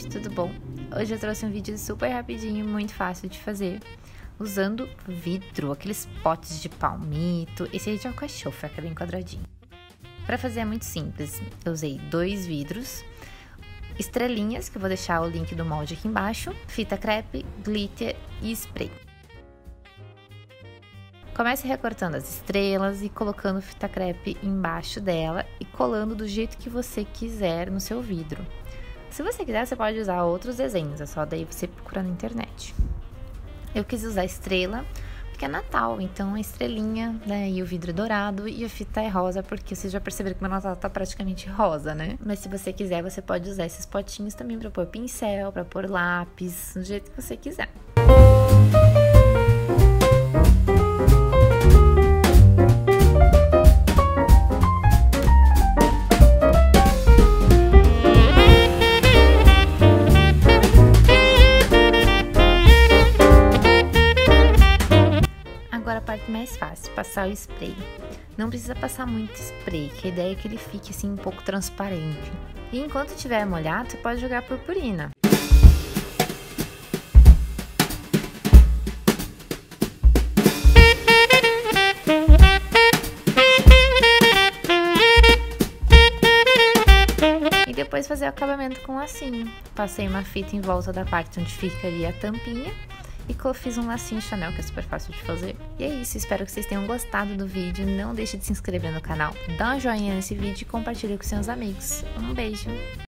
gente, tudo bom? Hoje eu trouxe um vídeo super rapidinho, muito fácil de fazer, usando vidro, aqueles potes de palmito. Esse aí é de alcachofra, que é bem quadradinho. Para fazer é muito simples, eu usei 2 vidros, estrelinhas, que eu vou deixar o link do molde aqui embaixo, fita crepe, glitter e spray. Comece recortando as estrelas e colocando fita crepe embaixo dela e colando do jeito que você quiser no seu vidro. Se você quiser, você pode usar outros desenhos, é só daí você procurar na internet. Eu quis usar estrela porque é Natal, então a estrelinha, né, e o vidro é dourado e a fita é rosa, porque vocês já perceberam que meu Natal tá praticamente rosa, né? Mas se você quiser, você pode usar esses potinhos também pra pôr pincel, pra pôr lápis, do jeito que você quiser. Agora a parte mais fácil, passar o spray. Não precisa passar muito spray, que a ideia é que ele fique assim um pouco transparente. E enquanto estiver molhado, você pode jogar purpurina. E depois fazer o acabamento com lacinho. Passei uma fita em volta da parte onde ficaria a tampinha. E fiz um lacinho Chanel, que é super fácil de fazer. E é isso, espero que vocês tenham gostado do vídeo. Não deixe de se inscrever no canal, dá um joinha nesse vídeo e compartilhe com seus amigos. Um beijo!